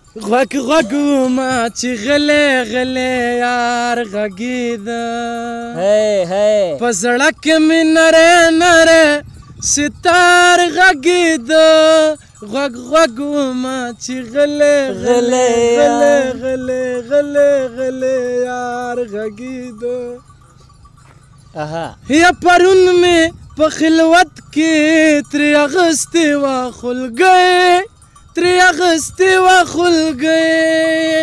غوږ غوږومه چې غلی غلی یار غږېده په زړه کې مې نری نری ستار غږېده غوږ غوږومه چې غلی غلی غلی غلی غلی غلی یار غږېده یا پرون مې په خلوت کې ترې اغوستې وه خولګۍ ترې اغوستې وه خولګۍ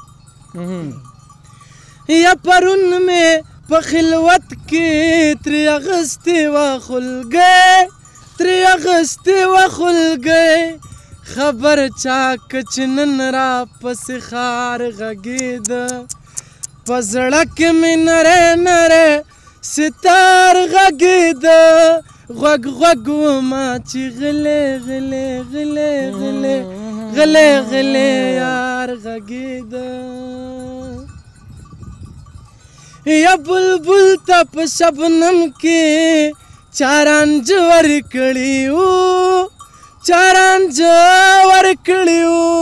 یا پرون مې په خلوت کې ترې اغوستې وه خولګۍ ترې اغوستې وه خولګۍ خبر چا که چې نن را پسې ښار غږېده په زړه کې مې نری نری ستار غږېده غوږ غوږومه چې غلی غلی غلی غلی غلی غلی یار غږېده یا بلبل ته په شبنم کې چا رانجه ورکړي وو چا رانجه ورکړي وو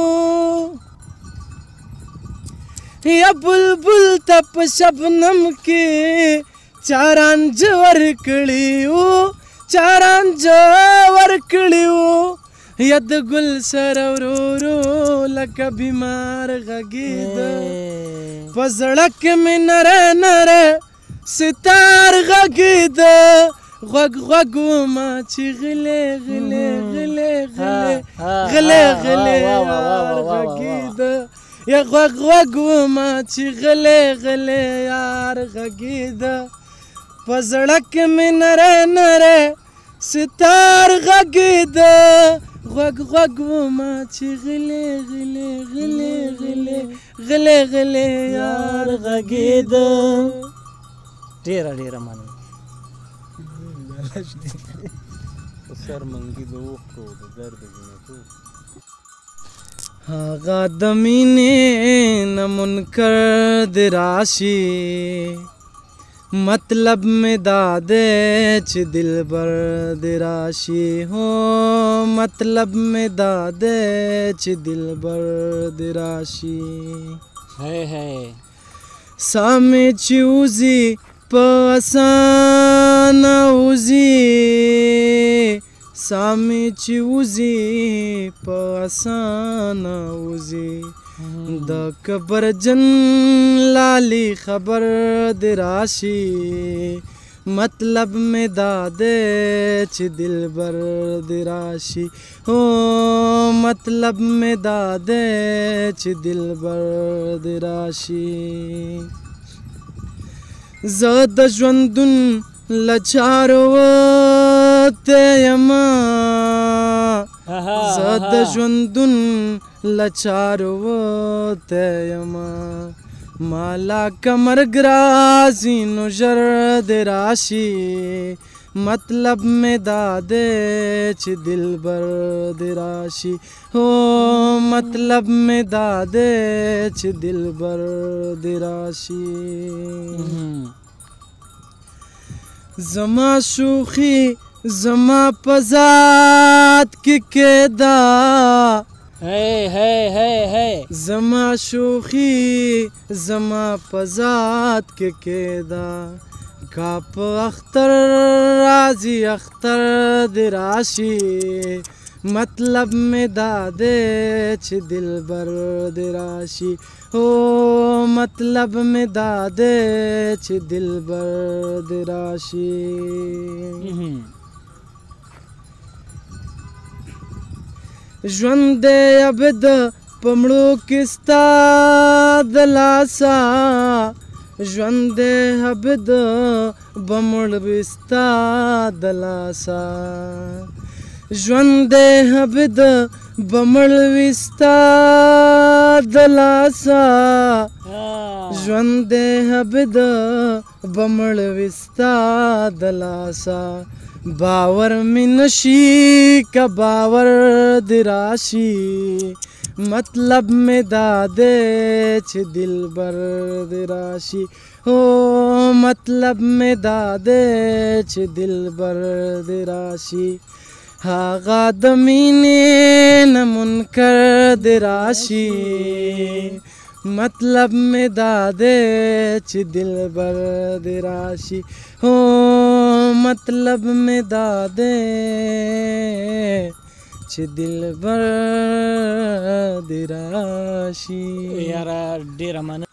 یا بلبل ته په شبنم کې چا رانجه ورکړي وو چا رانجه ورکړي وو یا د ګل سره ورو ورو لکه بیمار غږېده په زړه کې مې نری نری ستار غږېده غوږ غوږومه چې غلی غلی غلی غلی غلی غلی یار غږېده یا غوږ غوږومه چې غلی غلی یار غږېده په زړه کې مې نری نری ستار غږېده غوږ غوږومه چې غلی غلی غلی غلی غلی غلی یار غږېده ډېره ډېره مننه سر منګي د اوښکو د درد جنتو هغه د مینې نه منکر د راشي مطلب مې دا دی چې دلبر د راشي هو مطلب مې دا دی چې دلبر د راشي ساه مې چې وځي په اسانه وځي ساه مې چې وځي په اسانه وځي د کبرجن لالي خبر د راشي مطلب مې دا دی چې دلبر د راشي هو مطلب مې دا دی چې دلبر د راشي زه د ژوندون له چارو وتی یمه زه د ژوندون له چارو وتی یمه مالا که مرګ راځي نو ژر د راشي مطلب مې دا دی چې دلبر د راشي هو مطلب مې دا دی چې دلبر د راشي زما شوخي زما په ذات کې کېده زما شوخي زما په ذات کې کېده کا په اختر راځي اختر د راشي مطلب مې دا دی چې دلبر د راشي هو مطلب مې دا دی چې دلبر د راشي ژوند دی ابد په مړو کې ستا د لاسه ژوند دی ابد به مړ وي ستا د لاسه ژوند دی ابد به مړ وي ستا د لاسه ژوند دی ابد به مړ وي ستا د لاسه باور مې نشي که باور د راشي مطلب مې دا دی چې دلبر د راشي هو مطلب مې دا دی چې دلبر د راشي هاغا د مینې نه منکر د راشي مطلب مې دا دی چې دلبر د راشي هو مطلب مې دا دی چې دلبر د راشي. یاره ډېره مننه.